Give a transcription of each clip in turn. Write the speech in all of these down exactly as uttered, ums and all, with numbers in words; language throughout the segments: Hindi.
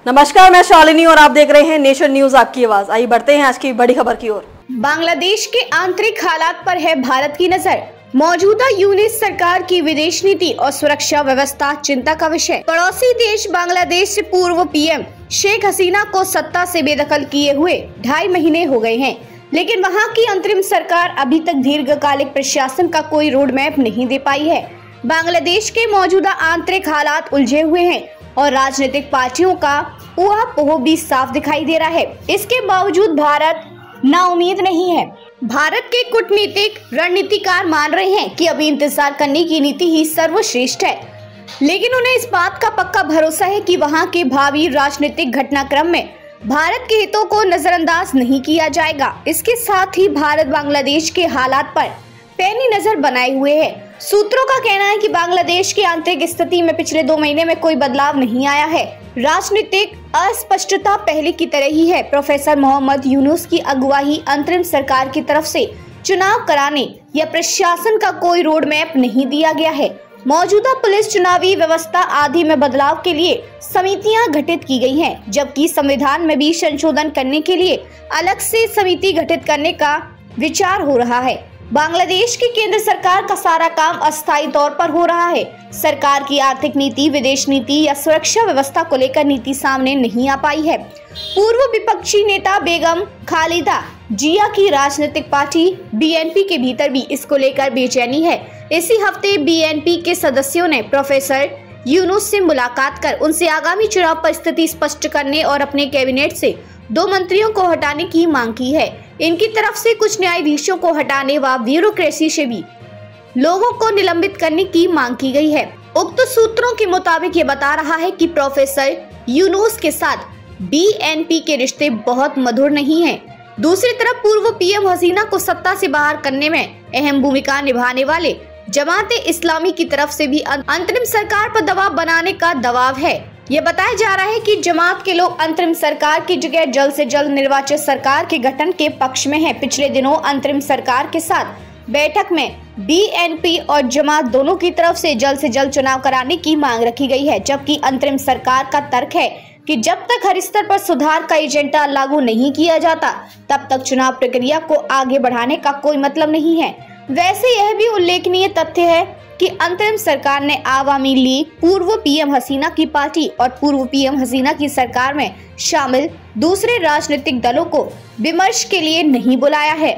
नमस्कार, मैं शालिनी और आप देख रहे हैं नेशन न्यूज आपकी आवाज। आइए बढ़ते हैं आज की बड़ी खबर की ओर। बांग्लादेश के आंतरिक हालात पर है भारत की नजर। मौजूदा यूनिस सरकार की विदेश नीति और सुरक्षा व्यवस्था चिंता का विषय। पड़ोसी देश बांग्लादेश से पूर्व पीएम शेख हसीना को सत्ता से बेदखल किए हुए ढाई महीने हो गए हैं, लेकिन वहां की अंतरिम सरकार अभी तक दीर्घकालिक प्रशासन का कोई रोड मैप नहीं दे पाई है। बांग्लादेश के मौजूदा आंतरिक हालात उलझे हुए हैं और राजनीतिक पार्टियों का ऊहापोह भी साफ दिखाई दे रहा है। इसके बावजूद भारत नाउम्मीद नहीं है। भारत के कूटनीतिक रणनीतिकार मान रहे हैं कि अभी इंतजार करने की नीति ही सर्वश्रेष्ठ है, लेकिन उन्हें इस बात का पक्का भरोसा है कि वहां के भावी राजनीतिक घटनाक्रम में भारत के हितों को नजरअंदाज नहीं किया जाएगा। इसके साथ ही भारत बांग्लादेश के हालात पर पैनी नजर बनाए हुए है। सूत्रों का कहना है कि बांग्लादेश की आंतरिक स्थिति में पिछले दो महीने में कोई बदलाव नहीं आया है। राजनीतिक अस्पष्टता पहले की तरह ही है। प्रोफेसर मोहम्मद यूनुस की अगुवाई अंतरिम सरकार की तरफ से चुनाव कराने या प्रशासन का कोई रोड मैप नहीं दिया गया है। मौजूदा पुलिस चुनावी व्यवस्था आदि में बदलाव के लिए समितियां गठित की गई हैं, जबकि संविधान में भी संशोधन करने के लिए अलग से समिति गठित करने का विचार हो रहा है। बांग्लादेश की केंद्र सरकार का सारा काम अस्थायी तौर पर हो रहा है। सरकार की आर्थिक नीति, विदेश नीति या सुरक्षा व्यवस्था को लेकर नीति सामने नहीं आ पाई है। पूर्व विपक्षी नेता बेगम खालिदा जिया की राजनीतिक पार्टी बीएनपी के भीतर भी इसको लेकर बेचैनी है। इसी हफ्ते बीएनपी के सदस्यों ने प्रोफेसर यूनुस से मुलाकात कर उनसे आगामी चुनाव पर स्थिति स्पष्ट करने और अपने कैबिनेट से दो मंत्रियों को हटाने की मांग की है। इनकी तरफ से कुछ न्यायाधीशों को हटाने व ब्यूरोक्रेसी से भी लोगों को निलंबित करने की मांग की गई है। उक्त सूत्रों के मुताबिक ये बता रहा है कि प्रोफेसर यूनुस के साथ बीएनपी के रिश्ते बहुत मधुर नहीं हैं। दूसरी तरफ पूर्व पीएम हसीना को सत्ता से बाहर करने में अहम भूमिका निभाने वाले जमाते इस्लामी की तरफ से भी अंतरिम सरकार पर दबाव बनाने का दबाव है। ये बताया जा रहा है कि जमात के लोग अंतरिम सरकार की जगह जल्द से जल्द निर्वाचित सरकार के गठन के पक्ष में हैं। पिछले दिनों अंतरिम सरकार के साथ बैठक में बीएनपी और जमात दोनों की तरफ से जल्द से जल्द चुनाव कराने की मांग रखी गई है, जबकि अंतरिम सरकार का तर्क है कि जब तक हर स्तर पर सुधार का एजेंडा लागू नहीं किया जाता, तब तक चुनाव प्रक्रिया को आगे बढ़ाने का कोई मतलब नहीं है। वैसे यह भी उल्लेखनीय तथ्य है कि अंतरिम सरकार ने आवामी लीग, पूर्व पीएम हसीना की पार्टी और पूर्व पीएम हसीना की सरकार में शामिल दूसरे राजनीतिक दलों को विमर्श के लिए नहीं बुलाया है।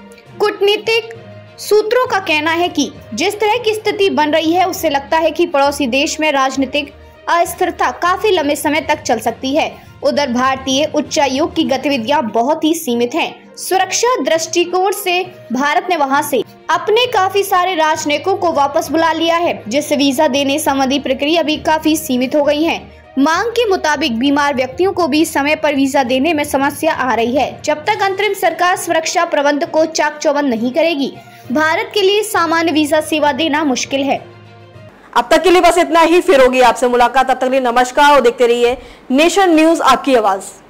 कूटनीतिक सूत्रों का कहना है कि जिस तरह की स्थिति बन रही है, उससे लगता है कि पड़ोसी देश में राजनीतिक अस्थिरता काफी लंबे समय तक चल सकती है। उधर भारतीय उच्चायोग की गतिविधियां बहुत ही सीमित हैं। सुरक्षा दृष्टिकोण से भारत ने वहां से अपने काफी सारे राजनयिकों को वापस बुला लिया है, जिससे वीजा देने संबंधी प्रक्रिया भी काफी सीमित हो गई है। मांग के मुताबिक बीमार व्यक्तियों को भी समय पर वीजा देने में समस्या आ रही है। जब तक अंतरिम सरकार सुरक्षा प्रबंध को चाक चौबंद नहीं करेगी, भारत के लिए सामान्य वीजा सेवा देना मुश्किल है। अब तक के लिए बस इतना ही। फिर होगी आपसे मुलाकात। तब तक के लिए नमस्कार और देखते रहिए नेशन न्यूज आपकी आवाज।